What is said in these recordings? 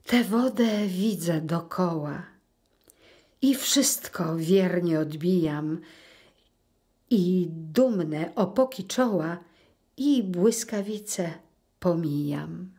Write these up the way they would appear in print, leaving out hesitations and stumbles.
Tę wodę widzę dokoła i wszystko wiernie odbijam, i dumne opoki czoła i błyskawice pomijam.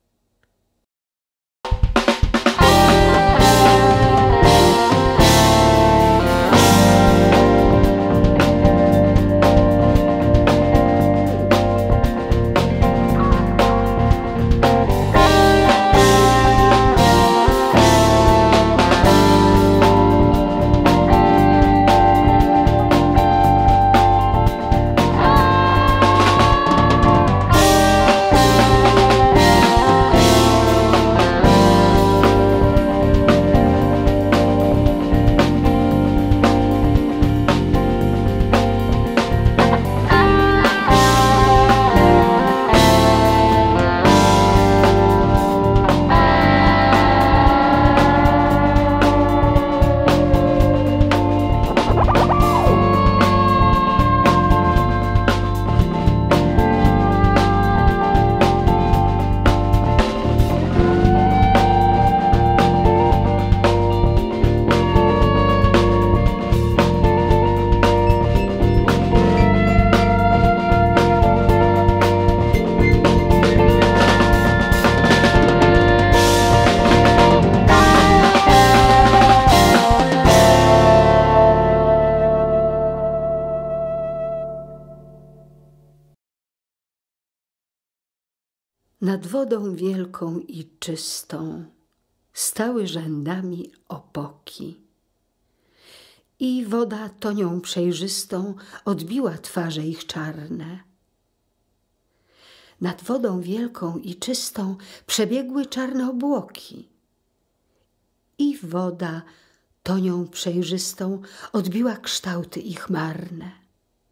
Nad wodą wielką i czystą stały rzędami opoki. I woda tonią przejrzystą odbiła twarze ich czarne. Nad wodą wielką i czystą przebiegły czarne obłoki. I woda tonią przejrzystą odbiła kształty ich marne.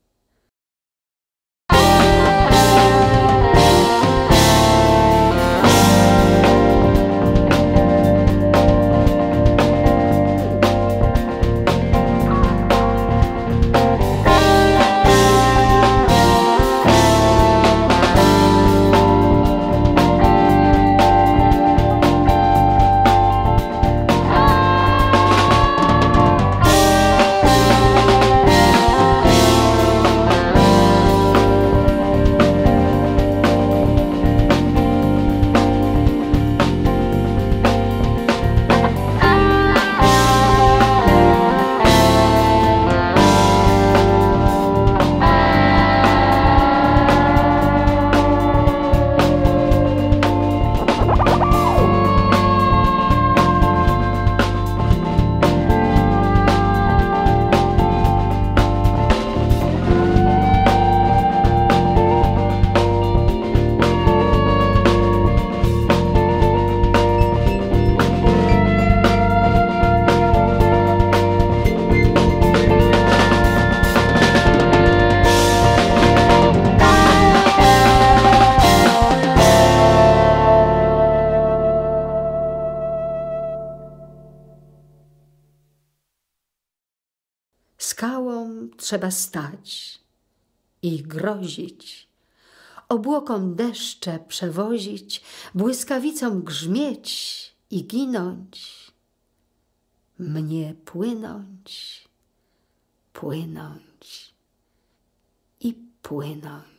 Skałom trzeba stać i grozić, obłokom deszcze przewozić, błyskawicom grzmieć i ginąć, mnie płynąć, płynąć i płynąć.